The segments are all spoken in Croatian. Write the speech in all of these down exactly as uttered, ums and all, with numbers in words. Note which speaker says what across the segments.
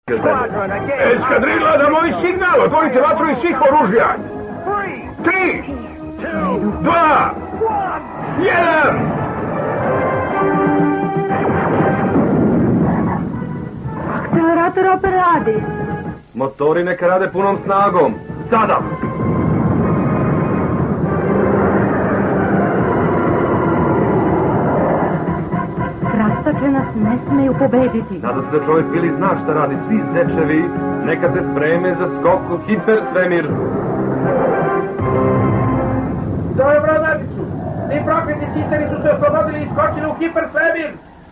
Speaker 1: Eskadrila, na moj signal, otvorite vatru iz svih oružja. Tri, dva, jedan.
Speaker 2: Akcelerator opet radi.
Speaker 3: Motori neka rade punom snagom. Sada!
Speaker 2: Krastače nas ne smeju pobediti.
Speaker 3: Nada se da čovjek Vili zna šta radi. Svi zečevi neka se spreme za skok u hipersvemir.
Speaker 4: Zove brodaricu! Ti prokleti sisari su se oslobodili i skočili u hipersvemir!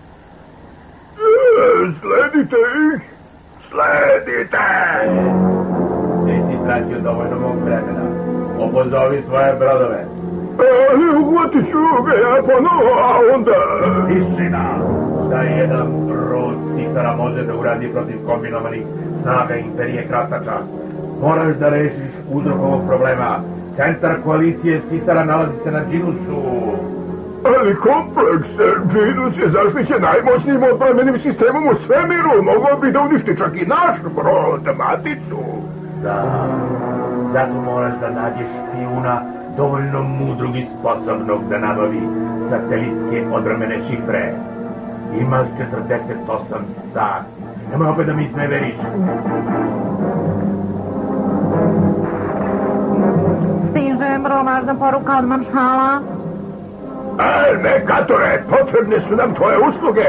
Speaker 1: Sledite ih! Sledite!
Speaker 4: Nisi straćio dovoljno mog vremena. Opozovi svoje brodove.
Speaker 1: Ali uhvatit ću ga ja ponovo, a onda...
Speaker 4: Tišina! Šta jedan brod sisara može da uradi protiv kombinovanih snaga imperije krastača? Moraš da rešiš uzrok ovog problema. Centar koalicije sisara nalazi se na Džinusu.
Speaker 1: Ali kompleks Džinus je zaštićen najmoćnijim odbrambenim sistemom u svemiru. Mogao bi da uništi čak i naš brod, maticu.
Speaker 4: Da, zato moraš da nađeš špijuna dovoljno mudrog i sposobnog da nabavi satelitske odbrambene šifre. Imaš četrdeset osam sati. Nemoj opet da mi sneveriš.
Speaker 2: Stiže bromažna poruka od maršala.
Speaker 1: Ej, Merkatore, potrebne su nam tvoje usluge.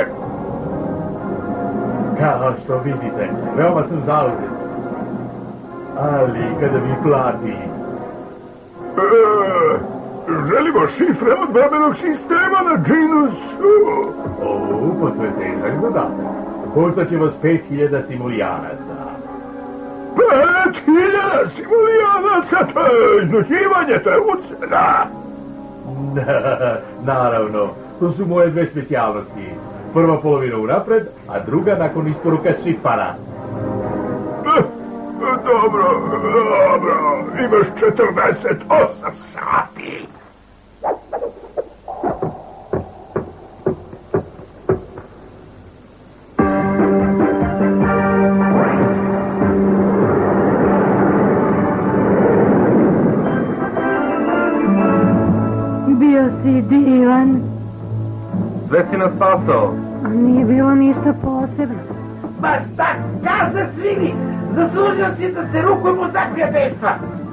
Speaker 4: Kao što vidite, veoma sam zauzet. Ali kada mi plati...
Speaker 1: E, želimo šifre odbrambenog sistema na Džinusu.
Speaker 4: O, pa to je težak zadatak. Košta će vas pet hiljada simulijanaca.
Speaker 1: Pet hiljada simulijanaca, to je iznuđivanje, to je ucena.
Speaker 4: Naravno, to su moje dve specijalnosti. Prva polovina unapred, a druga nakon isporuka šifara.
Speaker 1: Dobro, dobro, imaš četrdeset osam sati.
Speaker 2: Bio si divan.
Speaker 3: Sve si nas spasao.
Speaker 2: A nije bilo ništa posebno.
Speaker 4: Baš tak, gazda svini! Zaslužio si da se rukujem u znak prijateljstva!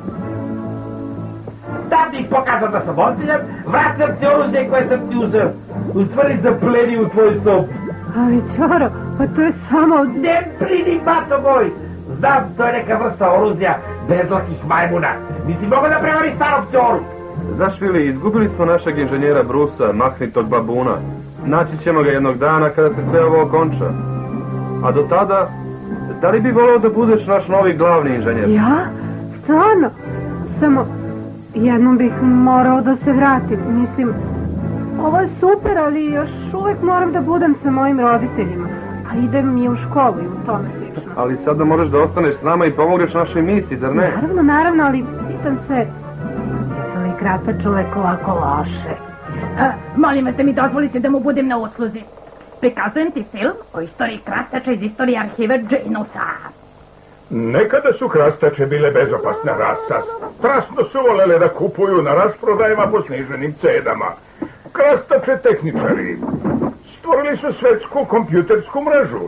Speaker 4: Da ti pokazao da sam ozbiljan, vraćam ti oružje koje sam ti uzeo. U stvari zapleni u tvoj sob.
Speaker 2: Ali Ćoro, pa to je samo...
Speaker 4: Ne brini, bato moj! Znam, to je neka vrsta oružja bezlakih majmuna. Nisi mogao da prevari starog Ćoru.
Speaker 3: Znaš, Vili, izgubili smo našeg inženjera Brusa, mahnitog babuna. Naći ćemo ga jednog dana kada se sve ovo okonča. A do tada, da li bi volao da budeš naš novi glavni inženjer?
Speaker 2: Ja? Stvarno? Samo jednom bih morao da se vratim. Mislim, ovo je super, ali još uvek moram da budem sa mojim roditeljima. A idem i u školu i u tome slično.
Speaker 3: Ali sada moraš da ostaneš s nama i pomogneš našoj misiji, zar ne?
Speaker 2: Naravno, naravno, ali pitam se, jesu li Krastačove ovako loše?
Speaker 5: A, molim vas da mi dozvolite da mu budem na usluzi. Prikazujem ti film o istoriji krastača iz istorije arhiva Džinusa.
Speaker 1: Nekada su krastače bile bezopasna rasa. Strasno su volele da kupuju na rasprodajama po sniženim cenama. Krastače tehničari stvorili su svetsku kompjutersku mrežu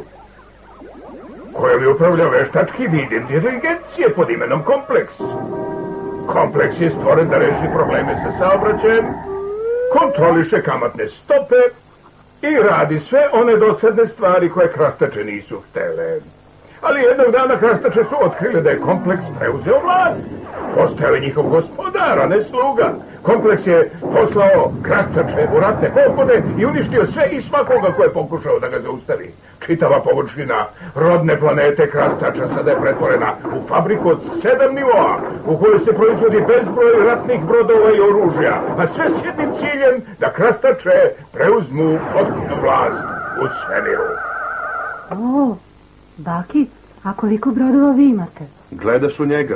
Speaker 1: kojom je upravljao veštački vid inteligencije pod imenom Kompleks. Kompleks je stvoren da reši probleme sa saobraćajem, kontroliše kamatne stope i radi sve one dosadne stvari koje krastače nisu htele. Ali jednog dana krastače su otkrili da je Kompleks preuzeo vlast. Postao je njihov gospodar, a ne sluga. Kompleks je poslao krastače u ratne pohode i uništio sve i svakoga ko je pokušao da ga zaustavi. Čitava površina rodne planete krastača sada je pretvorena u fabriku od sedam nivoa, u kojoj se proizvodi bezbroj ratnih brodova i oružja, a sve s jednim ciljem da krastače preuzmu potpunu vlast u svemiru.
Speaker 2: O, Baki, a koliko brodova vi imate?
Speaker 3: Gledaš u njega.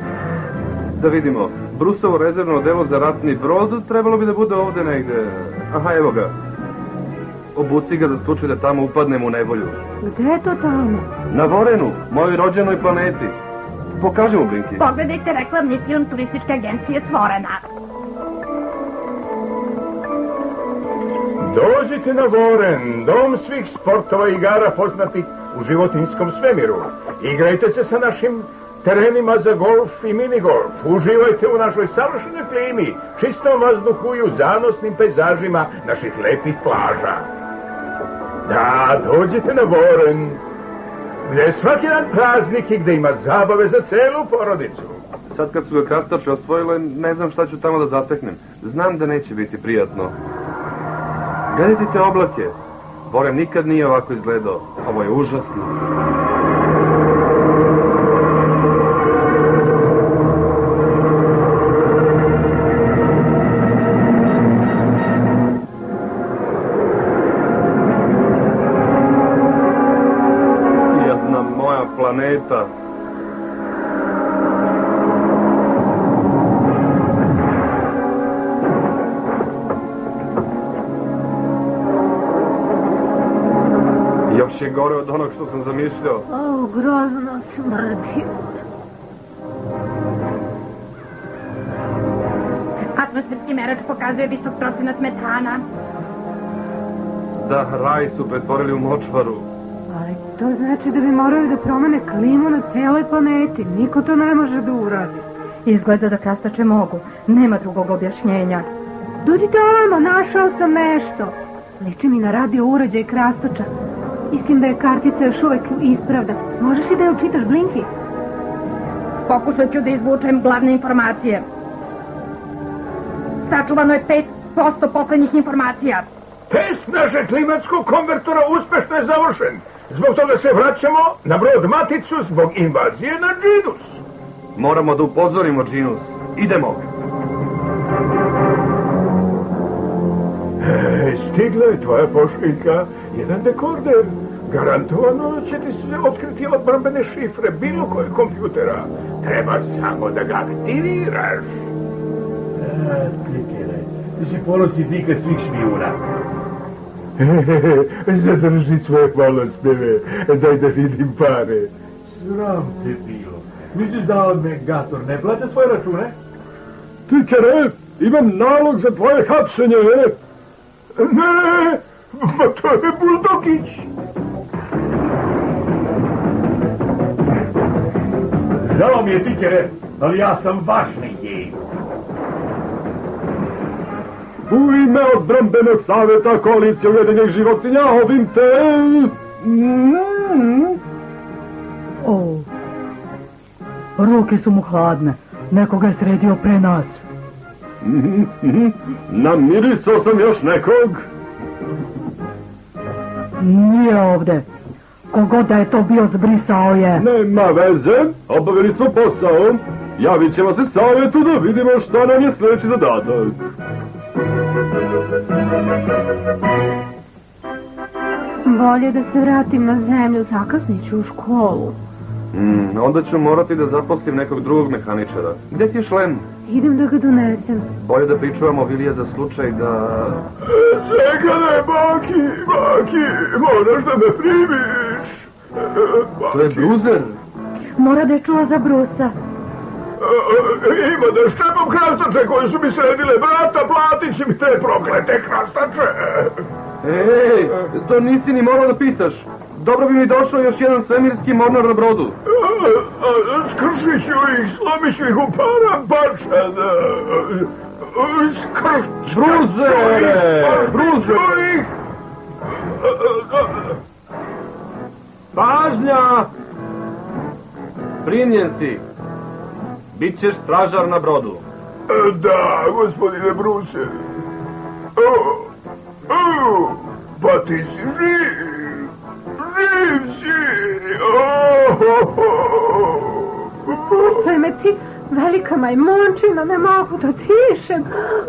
Speaker 3: Da vidimo, Brusovo rezervno delo za ratni brod trebalo bi da bude ovde negde. Aha, evo ga. Obuci ga za slučaj da tamo upadnem u nevolju.
Speaker 2: Gde je to tamo?
Speaker 3: Na Vorenu, mojoj rođenoj planeti. Pokaži mu, Blinky.
Speaker 5: Pogledajte reklamni film turističke agencije Svorena.
Speaker 1: Dođite na Voren, dom svih sportova i igara poznatih u životinjskom svemiru. Igrajte se sa našim terenima za golf i minigolf. Uživajte u našoj savršenoj klimi, čistom vazduhu i u zanosnim pejzažima naših lepih plaža. Da, dođite na Voren, gdje je svaki dan praznik i gdje ima zabave za celu porodicu.
Speaker 3: Sad kad su ga krastače osvojile, ne znam šta ću tamo da zateknem. Znam da neće biti prijatno. Gledajte te oblake. Voren nikad nije ovako izgledao. Ovo je užasno. Jedna moja planeta. Još je gore od onog što sam zamišljao.
Speaker 2: O, grozno smrdi.
Speaker 5: Atmosferski merač pokazuje visok procenat metana.
Speaker 3: Da, raj su pretvorili u močvaru.
Speaker 2: Ali to znači da bi morali da promene klimu na cijeloj planeti. Niko to ne može da uradi.
Speaker 5: Izgleda da krastače mogu. Nema drugog objašnjenja.
Speaker 2: Dođite ovamo, našao sam nešto. Liči mi na radio uređaj krastača. Mislim da je kartica još uvek ispravna. Možeš i da je učitaš, Blinky?
Speaker 5: Pokušat ću da izvučem glavne informacije. Sačuvano je pet posto poslednjih informacija.
Speaker 1: Test našeg klimatskog konvertora uspešno je završen. Zbog toga se vraćamo na brod Maticu zbog invazije na Džinus.
Speaker 3: Moramo da upozorimo Džinus. Idemo.
Speaker 1: E, stigla je tvoja pošiljka, jedan dekorder. Garantovano će ti se otkriti odbrambene šifre bilo koje kompjutera. Treba samo da ga aktiviraš.
Speaker 4: A, klikere, ti si ponosi dika svih špijuna.
Speaker 1: Zadrži svoje hvalospeve, daj da vidim pare.
Speaker 4: Sram te bilo. Misliš da on Megator ne plaća svoje račune?
Speaker 1: Tikere, imam nalog za tvoje hapšenje. Ne, ma to je Buldogić.
Speaker 4: Žao mi je, Tikere, ali ja sam važniji.
Speaker 3: U ime odbrambenog savjeta koalicije ujedinjenih životinja ovim te...
Speaker 6: O, ruke su mu hladne. Nekoga je sredio pre nas.
Speaker 3: Namirisao sam još nekog.
Speaker 6: Nije ovde. Kogod da je to bio, zbrisao je.
Speaker 3: Nema veze, obavili smo posao. Javit ćemo se savjetu da vidimo što nam je sljedeći zadatak.
Speaker 2: Bolje da se vratim na zemlju, zakasnit ću u školu.
Speaker 3: Mm, onda ću morati da zaposlim nekog drugog mehaničara. Gdje ti je šlem?
Speaker 2: Idem da ga donesem.
Speaker 3: Bolje da pričuvamo Vilija za slučaj da...
Speaker 1: Čekaj, baki, baki, moraš da me primiš.
Speaker 3: To je Bruzer.
Speaker 5: Mora da je čuo za Brusa.
Speaker 1: Ima da ščepam krastače koji su mi sredile vrata, platit će mi te proklete krastače.
Speaker 3: Ej, to nisi ni morao da pitaš. Dobro bi mi došao još jedan svemirski mornar na brodu.
Speaker 1: Skršit ću ih, slomit ću ih u para bačana. Skršit
Speaker 3: Bruzere! Bruzere!
Speaker 1: ću ih.
Speaker 3: Pažnja! Primljen si. Bićeš stražar na brodu.
Speaker 1: Da, gospodine Bruser. O, o, pa ti si živ. Živ si.
Speaker 2: Puštaj me ti, velika majmunčina, ne mogu da dišem.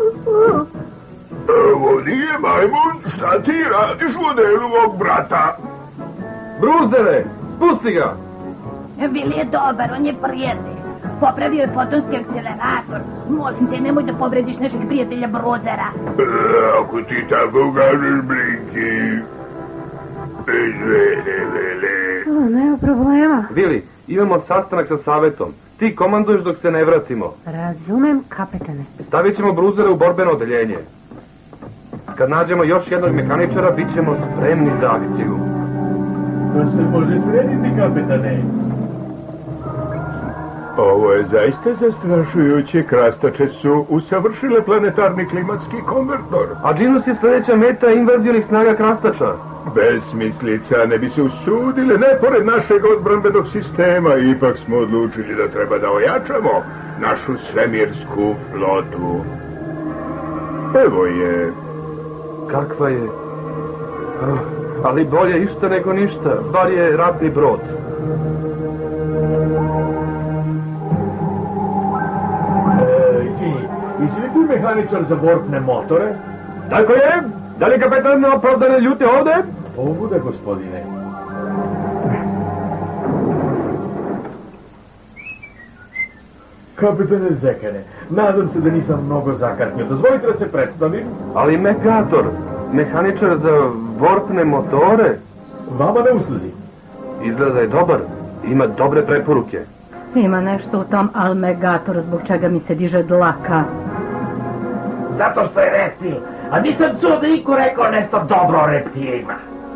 Speaker 1: Ovo nije majmun, šta ti radiš u delu mog brata?
Speaker 3: Bruzere, spusti ga!
Speaker 5: Vili je dobar, on je prijatelj. popravio je fotonski akcelerator. Molim te, nemoj da povrediš našeg prijatelja Brozera.
Speaker 1: E, ako ti tako kažeš, Blinky. Izvede, vele.
Speaker 2: O, nema problema.
Speaker 3: Vili, imamo sastanak sa savetom. Ti komanduješ dok se ne vratimo.
Speaker 2: Razumem, kapetane.
Speaker 3: Stavit ćemo Bruzera u borbeno odeljenje. Kad nađemo još jednog mehaničara, bit ćemo spremni za akciju.
Speaker 4: To se može srediti, kapetane.
Speaker 1: Ovo je zaista zastrašujuće. Krastače su usavršile planetarni klimatski konvertor.
Speaker 3: A Džinus je sljedeća meta invazionih snaga krastača.
Speaker 1: Besmislica, ne bi se usudile, ne pored našeg odbrambenog sistema. Ipak smo odlučili da treba da ojačamo našu svemirsku flotu. Evo je.
Speaker 3: Kakva je? Ah, ali bolje išta nego ništa. Bar je ratni brod.
Speaker 4: E, izvini, jesi li ti mehaničar za borpne motore?
Speaker 3: Tako je? Da li kapetan opravdane ljute ovde?
Speaker 4: Ovuda, gospodine. Kapitane Zekane, nadam se da nisam mnogo zakasnio. Dozvolite da se predstavim.
Speaker 3: Ali Mekator, mehaničar za vorpne motore,
Speaker 4: Vama na usluzi.
Speaker 3: izgleda da je dobar. Ima dobre preporuke.
Speaker 6: Ima nešto u tom Almegatoru zbog čega mi se diže dlaka.
Speaker 4: Zato što je reptil. A nisam čuo da iko rekao nešto dobro o reptilima.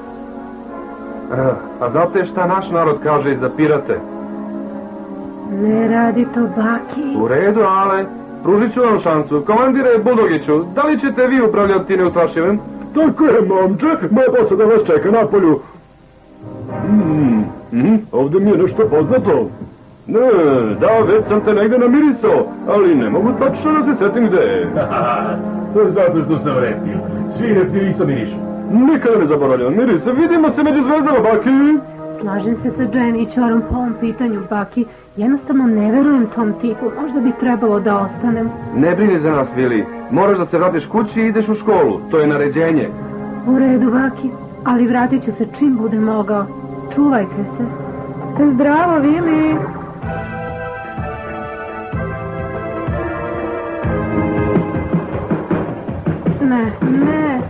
Speaker 3: A, a znate šta naš narod kaže i za pirate?
Speaker 2: Ne radi to, Baki.
Speaker 3: U redu, ale pružit ću vam šansu. Komandire Budogiću, da li ćete vi upravljati neustrašivim?
Speaker 1: Tako je, momče, moja posada vas čeka na polju.
Speaker 3: Mm, mm,
Speaker 1: Ovdje mi je nešto poznato.
Speaker 3: ne, da, već sam te negde namirisao, ali ne mogu tačno da se setim gde je.
Speaker 4: To je zato što sam reptil. Svi reptili isto mirišu.
Speaker 3: Nikada ne zaboravljam miris. Vidimo se među zvezdama, Baki.
Speaker 2: Slažem se sa Jenny i Ćorom po ovom pitanju, Baki. Jednostavno ne verujem tom tipu. Možda bi trebalo da ostanem.
Speaker 3: Ne brini za nas, Vili. Moraš da se vratiš kući i ideš u školu. To je naređenje.
Speaker 2: U redu, Baki. Ali vratit ću se čim budem mogao. Čuvajte se. Zdravo, Vili. Ne, ne.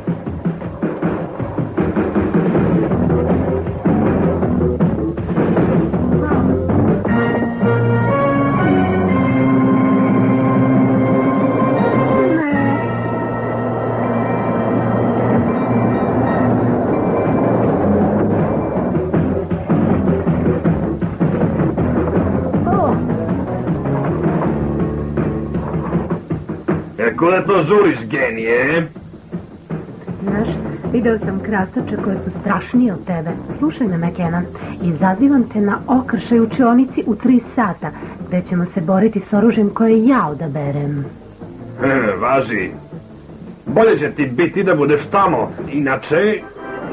Speaker 3: E, kuda to žuriš, genije?
Speaker 2: Znaš, video sam krastače koje su strašnije od tebe. Slušaj me, McKenna. Izazivam te na okršaj učionici u tri sata, gde ćemo se boriti s oružjem koje ja odaberem.
Speaker 3: E, važi. Bolje će ti biti da budeš tamo. Inače...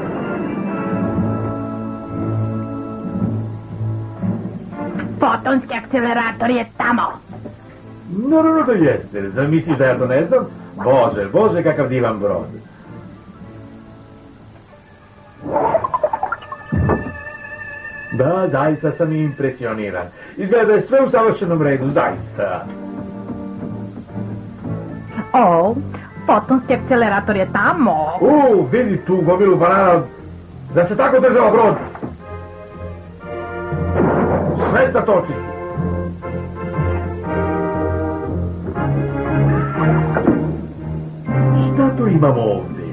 Speaker 5: Fotonski akcelerator je tamo.
Speaker 4: Naravno da jeste. Zamisliš da ja to ne znam? Bože, bože, kakav divan brod. Da, zaista sam impresioniran. Izgleda da je sve u savršenom redu, zaista.
Speaker 5: O, fotonski akcelerator je tamo.
Speaker 4: U, vidi tu gomilu banana. Da se tako država brod. Sve sta toči. Šta tu imamo ovdje?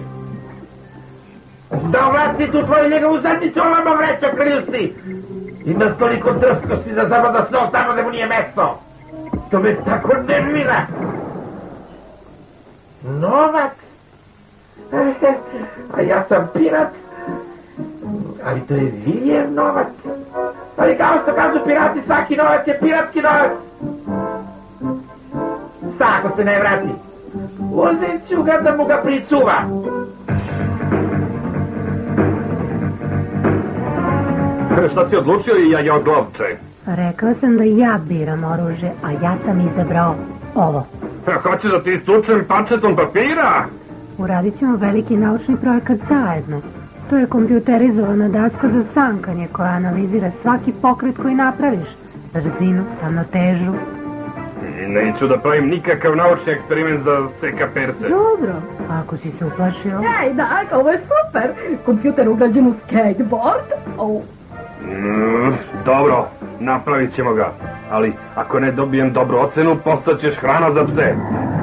Speaker 4: Da vraci tu tvoju njegovu zadnicu, ovamo vrećo krilsti! Ima toliko drskosti da zapada snov tamo da mu nije mesto! To me tako nervira! Novac? A ja sam pirat? Ali to je Viljev novac? Ali kao što kažu pirati, svaki novac je piratski novac! Šta ako se ne vrati? Uzet ću ga da mu ga pricuva!
Speaker 3: Šta si odlučio i ja joglovče?
Speaker 2: Rekao sam da ja biram oružje, a ja sam izabrao ovo.
Speaker 3: Hoćeš da ti istučem pačetom papira?
Speaker 2: Uradit ćemo veliki naučni projekat zajedno. To je kompjuterizovana daska za sankanje koja analizira svaki pokret koji napraviš. Brzinu, ravnotežu,
Speaker 3: Neću da pravim nikakav naučni eksperiment za seka perce.
Speaker 6: Dobro, ako si se uplašio.
Speaker 5: Ej, da, ovo je super. Kompjuter ugrađen u skateboard. Oh.
Speaker 3: Mm, dobro, napravit ćemo ga. Ali ako ne dobijem dobru ocenu, postaćeš hrana za pse.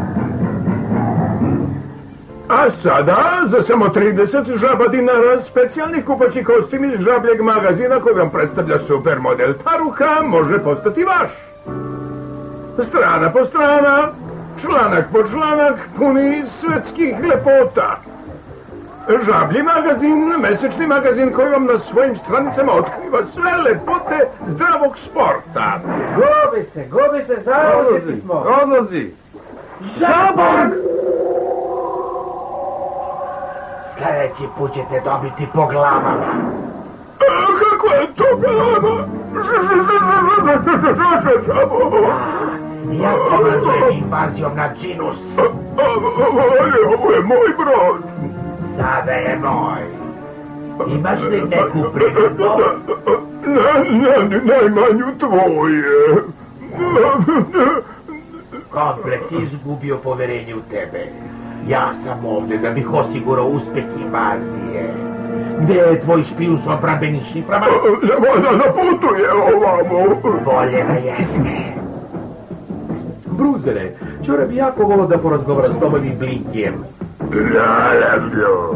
Speaker 1: A sada, za samo trideset žaba dinara, specijalni kupaći kostim iz žabljeg magazina koji vam predstavlja supermodel Taruha može postati vaš. Strana po strana, članak po članak, puni svetskih lepota. Žablji magazin, mesečni magazin koji vam na svojim stranicama otkriva sve lepote zdravog sporta.
Speaker 4: Gubi se, gubi se, zauzeti smo.
Speaker 3: Odlazi.
Speaker 4: Žabog! Sljedeći put ćete dobiti po glavama.
Speaker 1: A, kako je to glava?
Speaker 4: Ja komandujem invazijom na Džinus.
Speaker 1: Ali ovo je moj brod.
Speaker 4: Sada je moj. Imaš li neku primjedbu?
Speaker 1: Ne, ne, najmanju tvoje.
Speaker 4: Kompleks je izgubio poverenje u tebe. Ja sam ovdje da bih osigurao uspjeh invazije. Gdje je tvoj špijun s odbrambenim šiframa?
Speaker 1: Možda na putu je ovamo.
Speaker 4: Bolje da jeste. Bruzere, čora bi jako volio da porazgovara s tobom i Blinkijem.
Speaker 1: Naravno.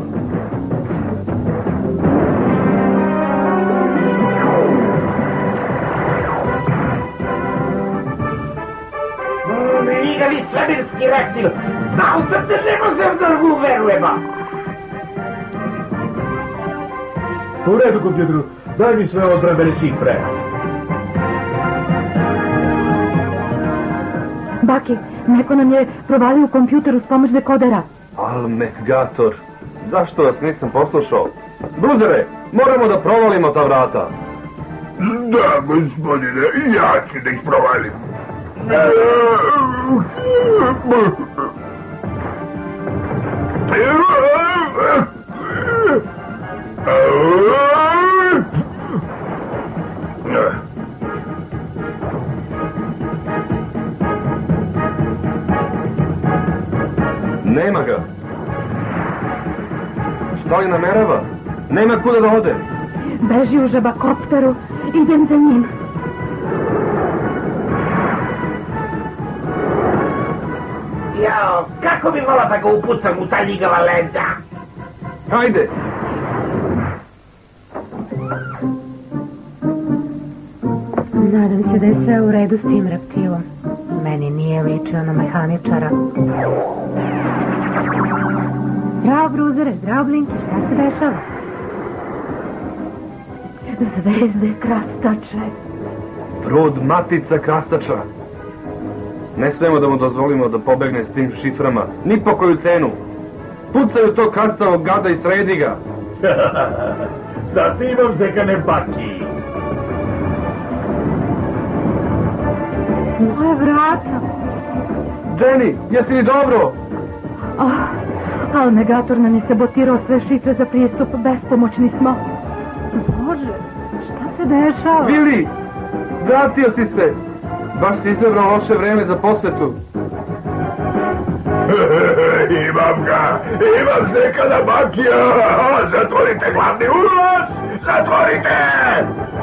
Speaker 4: Ligali svemirski reptil. Znao sam da ne možem da mu verujemo. U redu, kompjuteru, daj mi sve odbrambene šifre.
Speaker 6: Baki, neko nam je provalio u kompjuteru s pomoć dekodera.
Speaker 3: Almegator, zašto vas nisam poslušao? Bruzere, moramo da provalimo ta vrata.
Speaker 1: Da, gospodine, ja ću da ih provalim.
Speaker 3: Nema ga. Šta li namerava? Nema kuda da ode.
Speaker 6: Beži u žabakopteru, idem za njim.
Speaker 4: Jao, kako bi volao da ga upucam u taj njigava lenta?
Speaker 3: Hajde!
Speaker 2: Nadam se da je sve u redu s tim reptilom. Meni nije ličio na mehaničara. Zdravo, Bruzere, zdravo, Blinki, šta se dešava?
Speaker 6: Zvezde krastače.
Speaker 3: Brod matica krastača. Ne smemo da mu dozvolimo da pobegne s tim šiframa. Ni po koju cenu. Pucaju to krastavog gada i sredi ga.
Speaker 4: Sad ti imam zekane Baki.
Speaker 2: Moje vrata.
Speaker 3: Jenny, jesi li dobro?
Speaker 6: Oh, Almegator nam je sabotirao sve šifre za pristup, bespomoćni smo.
Speaker 2: Bože, šta se dešava?
Speaker 3: Billy, vratio si se. Baš si izabrao loše vreme za posvetu.
Speaker 1: Imam ga, imam zekana Bakija. Zatvorite glavni ulaz, zatvorite!